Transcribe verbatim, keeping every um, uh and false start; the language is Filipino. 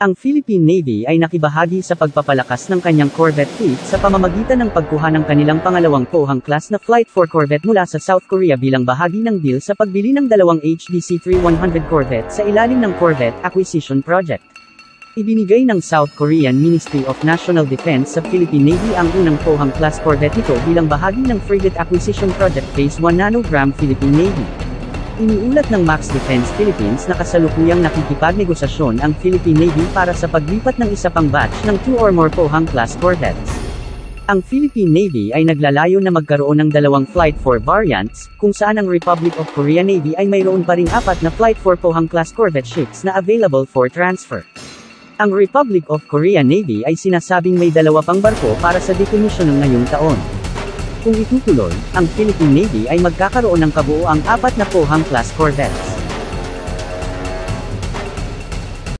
Ang Philippine Navy ay nakibahagi sa pagpapalakas ng kanyang corvette fleet sa pamamagitan ng pagkuha ng kanilang pangalawang Pohang-class na Flight four corvette mula sa South Korea bilang bahagi ng deal sa pagbili ng dalawang H D C three one hundred corvette sa ilalim ng Corvette Acquisition Project. Ibinigay ng South Korean Ministry of National Defense sa Philippine Navy ang unang Pohang-class corvette nito bilang bahagi ng Frigate Acquisition Project Phase one Nanogram Philippine Navy. Iniulat ng Max Defense Philippines na kasalukuyang nakikipagnegosasyon ang Philippine Navy para sa paglipat ng isa pang batch ng two or more Pohang-class corvettes. Ang Philippine Navy ay naglalayo na magkaroon ng dalawang Flight four variants, kung saan ang Republic of Korea Navy ay mayroon pa ring apat na Flight four Pohang-class corvette ships na available for transfer. Ang Republic of Korea Navy ay sinasabing may dalawa pang barko para sa decommission ng ngayong taon. Kung itutuloy, ang Philippine Navy ay magkakaroon ng kabuoang apat na Pohang-class corvettes.